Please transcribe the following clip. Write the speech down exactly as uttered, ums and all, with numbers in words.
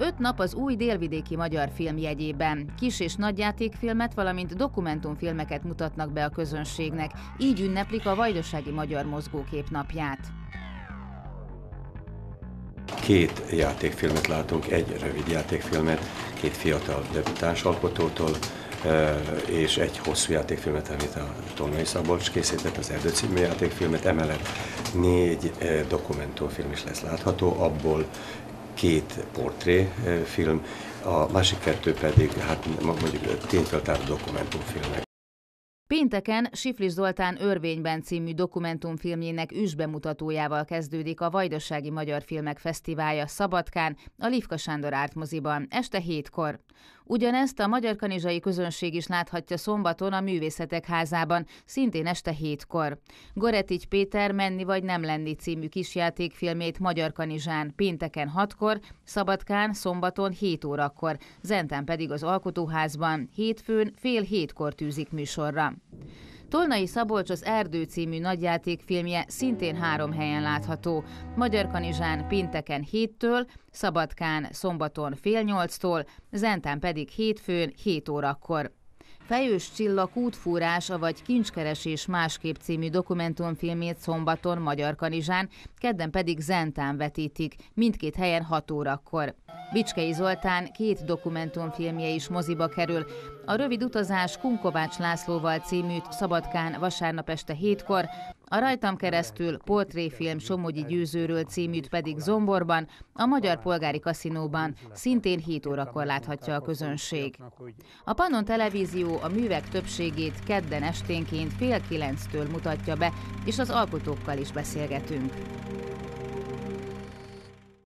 Öt nap az új délvidéki magyar film jegyében. Kis- és nagyjátékfilmet, valamint dokumentumfilmeket mutatnak be a közönségnek. Így ünneplik a Vajdasági Magyar Mozgókép napját. Két játékfilmet látunk, egy rövid játékfilmet, két fiatal debütáns alkotótól, és egy hosszú játékfilmet, amit a Tolnai Szabolcs készített, az Erdő című játékfilmet, emellett négy dokumentumfilm is lesz látható, abból két portréfilm, a másik kettő pedig, hát mondjuk tényfeltáró dokumentumfilmek. Pénteken Siflis Zoltán Örvényben című dokumentumfilmjének ősbemutatójával kezdődik a Vajdasági Magyar Filmek Fesztiválja Szabadkán, a Lifka Sándor Árt Moziban, este hétkor. Ugyanezt a magyarkanizsai közönség is láthatja szombaton a Művészetek Házában, szintén este hétkor. Goretics Péter Menni vagy nem lenni című kisjátékfilmét Magyarkanizsán pénteken hatkor, Szabadkán szombaton hét órakor, Zentán pedig az Alkotóházban hétfőn fél hétkor tűzik műsorra. Tolnai Szabolcs az Erdő című nagyjátékfilmje szintén három helyen látható. Magyarkanizsán pénteken héttől, Szabadkán szombaton fél nyolctól, Zentán pedig hétfőn hét órakor. Fejős Csilla Kútfúrás, vagy Kincskeresés másképp című dokumentumfilmét szombaton Magyarkanizsán, kedden pedig Zentán vetítik, mindkét helyen hat órakor. Bicskei Zoltán két dokumentumfilmje is moziba kerül. A Rövid utazás Kunkovács Lászlóval címűt Szabadkán vasárnap este hétkor, a Rajtam keresztül portréfilm Somogyi Győzőről címűt pedig Zomborban, a Magyar Polgári Kaszinóban szintén hét órakor láthatja a közönség. A Pannon Televízió a művek többségét kedden esténként fél kilenctől mutatja be, és az alkotókkal is beszélgetünk.